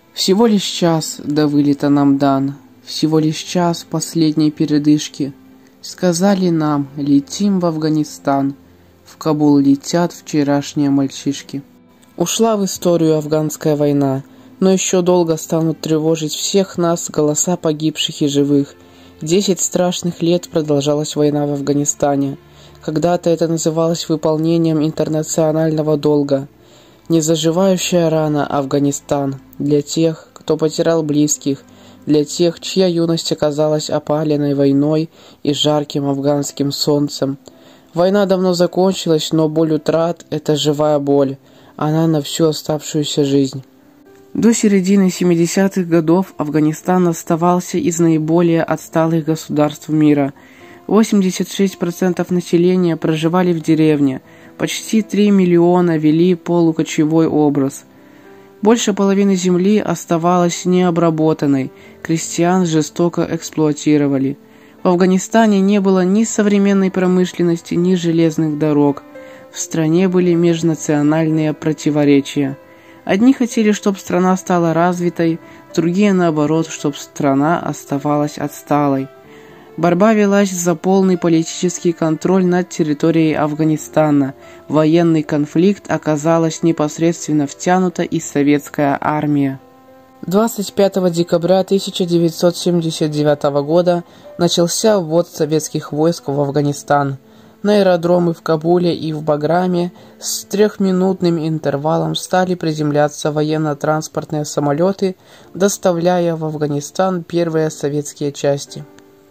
Всего лишь час до вылета нам дан, всего лишь час последней передышки. Сказали нам, летим в Афганистан, в Кабул летят вчерашние мальчишки. Ушла в историю афганская война, но еще долго станут тревожить всех нас голоса погибших и живых. 10 страшных лет продолжалась война в Афганистане. Когда-то это называлось выполнением интернационального долга. Незаживающая рана Афганистан для тех, кто потерял близких, для тех, чья юность оказалась опаленной войной и жарким афганским солнцем. Война давно закончилась, но боль утрат – это живая боль. Она на всю оставшуюся жизнь. До середины 70-х годов Афганистан оставался из наиболее отсталых государств мира. 86% населения проживали в деревне, почти 3 миллиона вели полукочевой образ. Больше половины земли оставалась необработанной, крестьян жестоко эксплуатировали. В Афганистане не было ни современной промышленности, ни железных дорог. В стране были межнациональные противоречия. Одни хотели, чтобы страна стала развитой, другие, наоборот, чтобы страна оставалась отсталой. Борьба велась за полный политический контроль над территорией Афганистана. В военный конфликт оказалась непосредственно втянута и советская армия. 25 декабря 1979 года начался ввод советских войск в Афганистан. На аэродромы в Кабуле и в Баграме с 3-минутным интервалом стали приземляться военно-транспортные самолеты, доставляя в Афганистан первые советские части.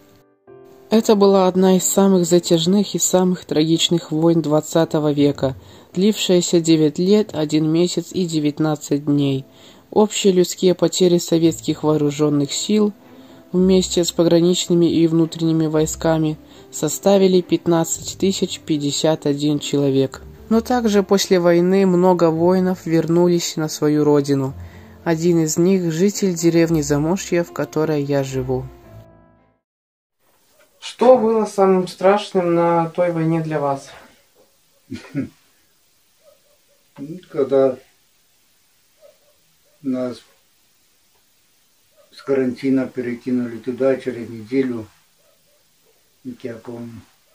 Это была одна из самых затяжных и самых трагичных войн XX века, длившаяся 9 лет, 1 месяц и 19 дней. Общие людские потери советских вооруженных сил вместе с пограничными и внутренними войсками составили 15 051 человек. Но также после войны много воинов вернулись на свою родину. Один из них – житель деревни Замошье, в которой я живу. Что было самым страшным на той войне для вас? Когда нас с карантина перекинули туда через неделю, как я помню.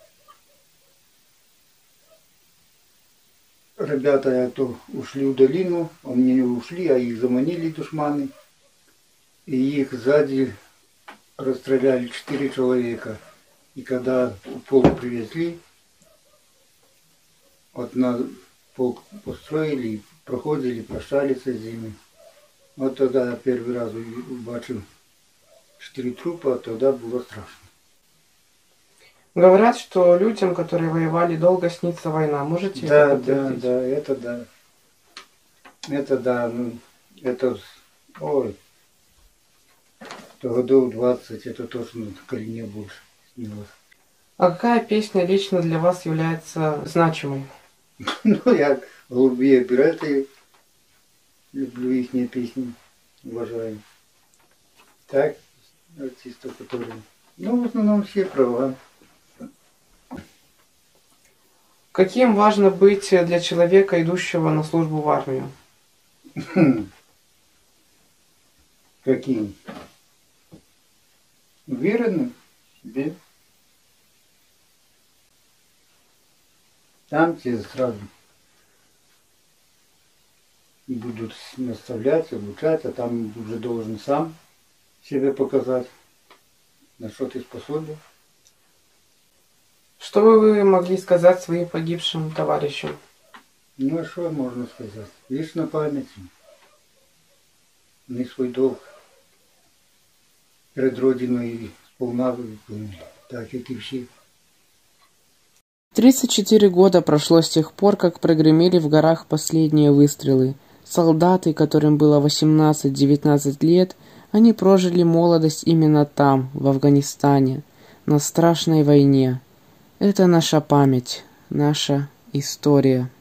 Ребята ушли в долину, а мне не ушли, а их заманили душманы. И их сзади расстреляли 4 человека. И когда полк привезли, вот на полк построили, проходили, прощались с ними. Вот тогда я первый раз убачил 4 трупа, тогда было страшно. Говорят, что людям, которые воевали, долго снится война. Можете это подтвердить? Да, ой, до годов 20, это точно коли не больше снилось. А какая песня лично для вас является значимой? Ну, я голубые береты, люблю их песни, уважаю. Так, артистов, которые, ну, в основном все права. Каким важно быть для человека, идущего на службу в армию? Каким? Уверенным в себе. Там тебе сразу будут наставлять, обучать, а там уже должен сам себе показать, на что ты способен. Что бы вы могли сказать своим погибшим товарищам? Ну, а что можно сказать? Вечная память. Не свой долг перед Родиной сполна выполнили, так как и все. 34 года прошло с тех пор, как прогремели в горах последние выстрелы. Солдаты, которым было 18-19 лет, они прожили молодость именно там, в Афганистане, на страшной войне. Это наша память, наша история.